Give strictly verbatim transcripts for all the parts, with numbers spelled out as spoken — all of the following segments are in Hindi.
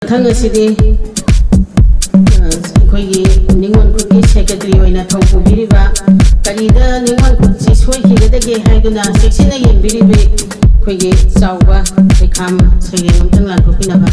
ꯃꯊꯪ ꯑꯁꯤꯗꯤ ꯑꯩꯈꯣꯏꯒꯤ ꯅꯤꯡꯉꯣꯜ ꯈꯨꯠꯀꯤ ꯁꯦꯀ꯭ꯔꯦꯇꯔꯤ ꯑꯣꯏꯅ ꯊꯧ ꯄꯨꯕꯤꯔꯤꯕ ꯀꯔꯤꯗ ꯅꯤꯡꯉꯣꯜ ꯈꯨꯠꯁꯤ ꯁꯣꯏꯈꯤꯒꯗꯒꯦ ꯍꯥꯏꯗꯨꯅ ꯆꯦꯛꯁꯤꯟꯅ ꯌꯦꯡꯕꯤꯔꯤꯕ ꯑꯩꯈꯣꯏꯒꯤ ꯆꯥꯎꯕ ꯂꯩꯈꯥꯝ ꯁꯩꯔꯦꯡ ꯑꯃꯇꯪ ꯂꯥꯟꯊꯣꯛꯄꯤꯅꯕ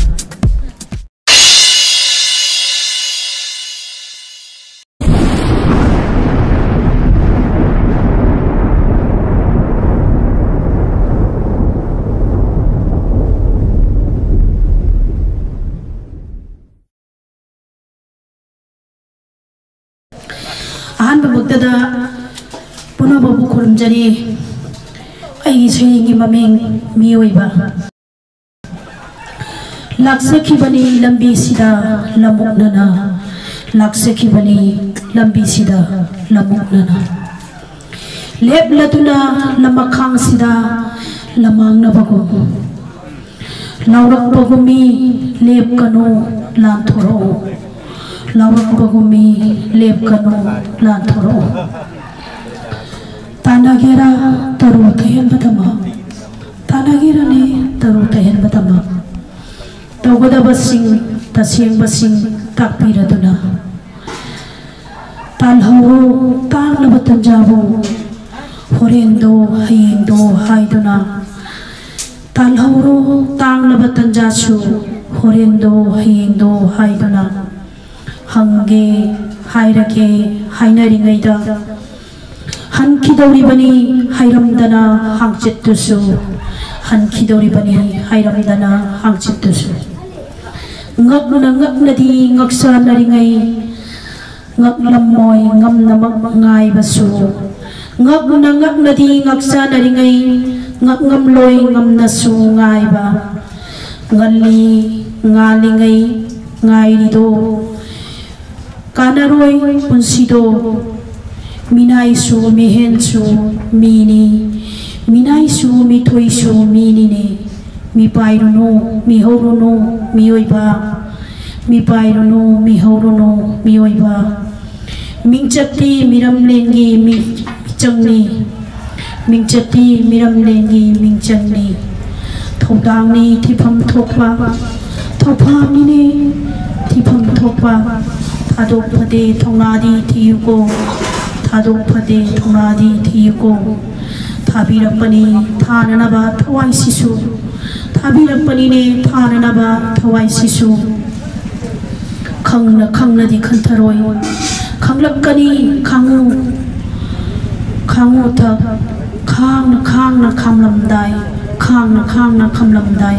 अहम भक्तदा पुनः बाबू खुरमजरी अगी सैनिकी ममिंग मियोइबा लाक्सखिबनी लंबी सिदा लमुकनना लाक्सखिबनी लंबी सिदा लमुकनना लेपलतुना लमखांग सिदा लमांगनबगु लौरकबगुमी लेपकनो लांथोरो लौरकबगुमी लेपकनो लांथोरो तानागेरा तरु तहन बतमा तानागेरा ने तरु तहन बतमा तौगदबसिंग तसेंबसिंग ताकपिरदुना तालहौरो तांगलब तंजाबो होरेंदो हयेंदो हायदुना तालहौरो तांगलब तंजासु होरेंदो हयेंदो हायदुना हंगे हायरके हायनरिंगैदा हनखिदौरिबनी हायरमदना हांचित्तुसु हनखिदौरिबनी हायरमदना हांचित्तुसु ngakna ngaknadi ngaksa naringai ngaklammoy ngamnamak ngai basu ngakna ngaknadi ngaksa naringai ngakngamloy ngamnasu ngai ba ngali ngalingai ngai rido kanaroi punsido minai su mihen su mini minai su mithoi su mini ne mi pairuno mi hauruno mi oiba mi pairuno mi hauruno mi oiba mingchati miram lengi mi changni mingchati miram lengi mingchangni thodangni thipam thokpa thopam ni thipam thokpa thadok phade thongnadi thiyuko thadok phade thongnadi thiyuko thabirapani thananaba thawai sisu थाबीरपनी ने थाननबा थवाई सिसु खंगना खंगनदी खंथरोय खंगलकनी खंगु खंगु थ खांग खांग न खमलमदाय खांग न खांग न खमलमदाय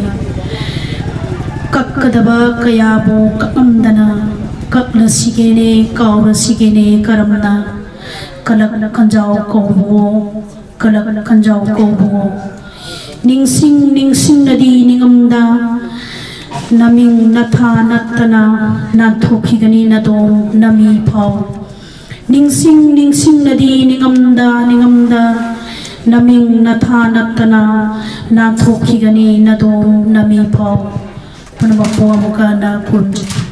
कक्कदबा कयाबो ककमदना कक्ल सिगेने काउर सिगेने करमना कलक कंजाव कोबो कलक कंजाव कोबो निंसिंग निंसिंग नदी निगमदा नमिंग नथा नतना नाथोखिगनी नदोम नमी फाव निंसिंग निंसिंग नदी निगमदा निगमदा नमिंग नथा नतना नाथोखिगनी नदोम नमी फाव पनबपो अमुका ना कुल